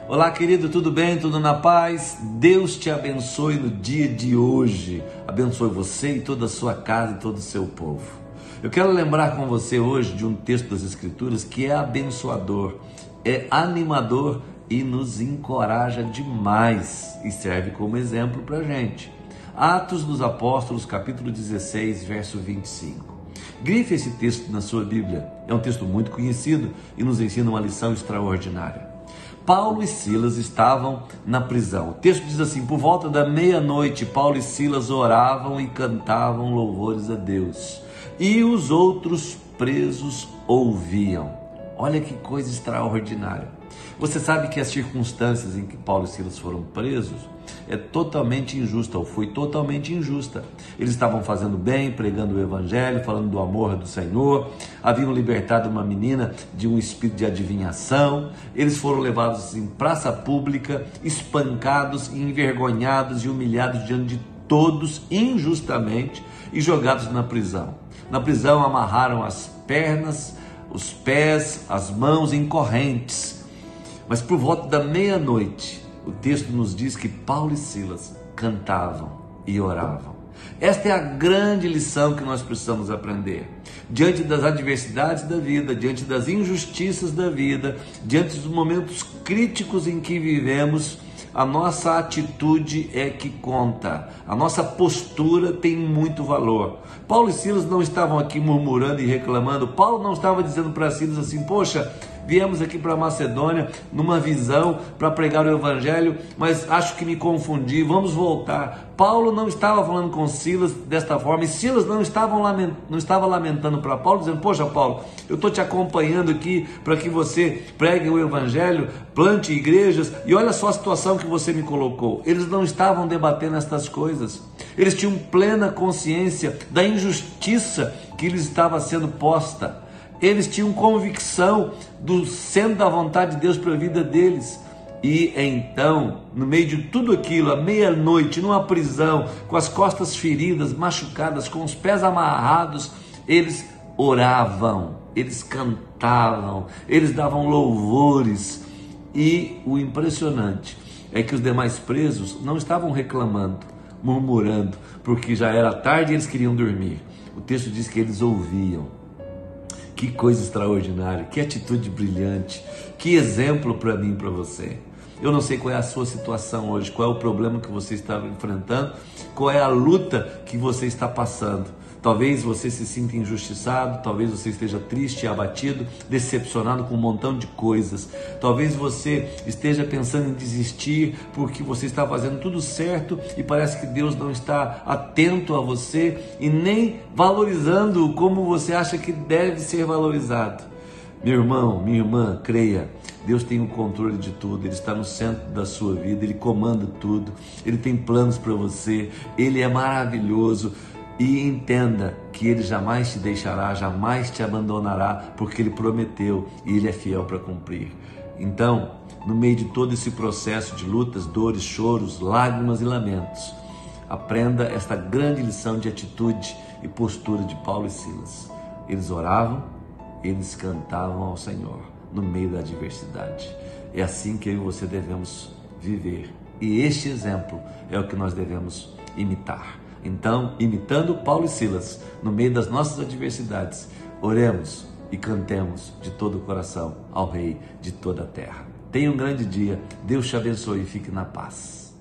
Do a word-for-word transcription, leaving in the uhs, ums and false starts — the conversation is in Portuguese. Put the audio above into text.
Olá, querido, tudo bem? Tudo na paz? Deus te abençoe no dia de hoje. Abençoe você e toda a sua casa e todo o seu povo. Eu quero lembrar com você hoje de um texto das Escrituras que é abençoador, é animador e nos encoraja demais e serve como exemplo para a gente. Atos dos Apóstolos, capítulo dezesseis, verso vinte e cinco. Grife esse texto na sua Bíblia. É um texto muito conhecido e nos ensina uma lição extraordinária. Paulo e Silas estavam na prisão. O texto diz assim: por volta da meia-noite, Paulo e Silas oravam e cantavam louvores a Deus, e os outros presos ouviam. Olha que coisa extraordinária. Você sabe que as circunstâncias em que Paulo e Silas foram presos é totalmente injusta, ou foi totalmente injusta. Eles estavam fazendo bem, pregando o evangelho, falando do amor do Senhor, haviam libertado uma menina de um espírito de adivinhação. Eles foram levados em praça pública, espancados, envergonhados e humilhados diante de todos, injustamente, e jogados na prisão. Na prisão amarraram as pernas, os pés, as mãos em correntes. Mas por volta da meia-noite, o texto nos diz que Paulo e Silas cantavam e oravam. Esta é a grande lição que nós precisamos aprender. Diante das adversidades da vida, diante das injustiças da vida, diante dos momentos críticos em que vivemos, a nossa atitude é que conta, a nossa postura tem muito valor. Paulo e Silas não estavam aqui murmurando e reclamando. Paulo não estava dizendo para Silas assim: poxa, viemos aqui para Macedônia numa visão para pregar o evangelho, mas acho que me confundi, vamos voltar. Paulo não estava falando com Silas desta forma, e Silas não estava lamentando, não estava lamentando para Paulo, dizendo: poxa, Paulo, eu estou te acompanhando aqui para que você pregue o evangelho, plante igrejas, e olha só a situação que você me colocou. Eles não estavam debatendo estas coisas, eles tinham plena consciência da injustiça que lhes estava sendo posta. Eles tinham convicção do centro da vontade de Deus para a vida deles. E então, no meio de tudo aquilo, à meia-noite, numa prisão, com as costas feridas, machucadas, com os pés amarrados, eles oravam, eles cantavam, eles davam louvores. E o impressionante é que os demais presos não estavam reclamando, murmurando, porque já era tarde e eles queriam dormir. O texto diz que eles ouviam. Que coisa extraordinária, que atitude brilhante, que exemplo para mim e para você. Eu não sei qual é a sua situação hoje, qual é o problema que você está enfrentando, qual é a luta que você está passando. Talvez você se sinta injustiçado, talvez você esteja triste, abatido, decepcionado com um montão de coisas. Talvez você esteja pensando em desistir porque você está fazendo tudo certo e parece que Deus não está atento a você e nem valorizando como você acha que deve ser valorizado. Meu irmão, minha irmã, creia, Deus tem o controle de tudo, Ele está no centro da sua vida, Ele comanda tudo, Ele tem planos para você, Ele é maravilhoso. E entenda que Ele jamais te deixará, jamais te abandonará, porque Ele prometeu e Ele é fiel para cumprir. Então, no meio de todo esse processo de lutas, dores, choros, lágrimas e lamentos, aprenda esta grande lição de atitude e postura de Paulo e Silas. Eles oravam, eles cantavam ao Senhor no meio da adversidade. É assim que eu e você devemos viver. E este exemplo é o que nós devemos imitar. Então, imitando Paulo e Silas, no meio das nossas adversidades, oremos e cantemos de todo o coração ao Rei de toda a terra. Tenha um grande dia, Deus te abençoe e fique na paz.